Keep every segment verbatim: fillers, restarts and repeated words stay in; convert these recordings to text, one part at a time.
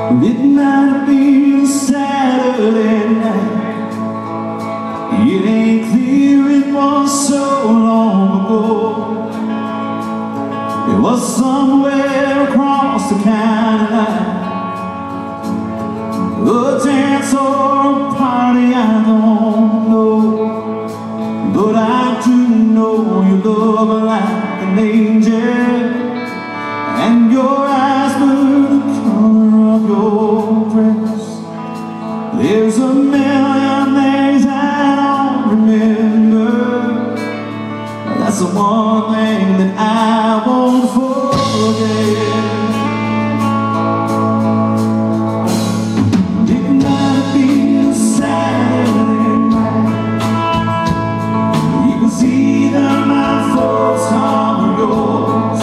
It might have been Saturday night. It ain't clear, it was so long ago. It was somewhere across the county line, a dance or a party, I don't know. But I do know you look like an angel, and your eyes were the color of your dress. There's a million things I don't remember, but that's the one thing that I won't forget. It might have been a Saturday night. It was either my fault or yours.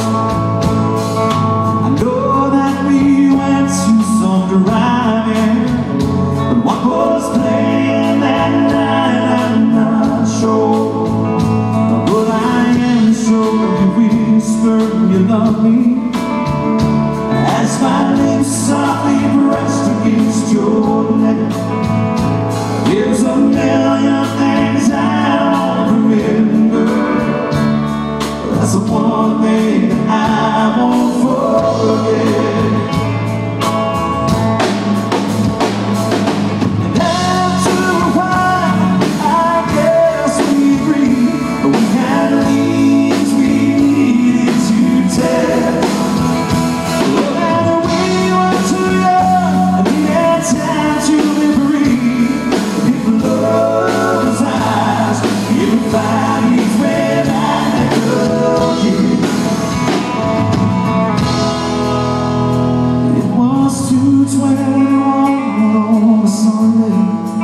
I know that we went to some driving, but what was playing that night I'm not sure. But I am sure you whispered you love me as my lips softly pressed against your neck. There's a million things I don't remember, that's the one thing that I won't forget. And after a while, I guess we agreed, but we had leaves we needed to tell. And we were too young, and we had time to be free. If love was ours, if we find each way back again. It was two twenty-one on a Sunday.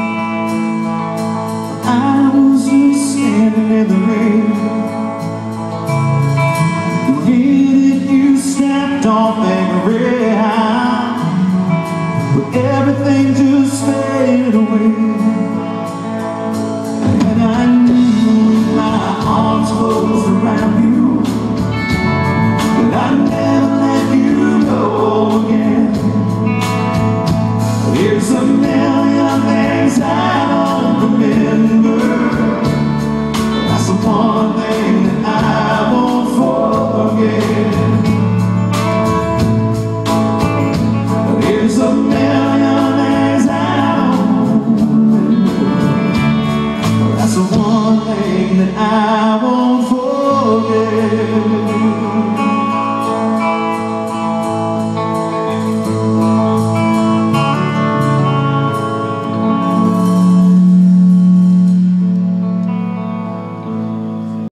I was just standing in the rain. The minute you stepped off that Greyhound, but everything just faded away. And I knew with my arms closed around you that I'd never let you go again. There's a million things I don't remember, that's the one thing that I won't forget. There's a million things I don't remember, that's the one thing that I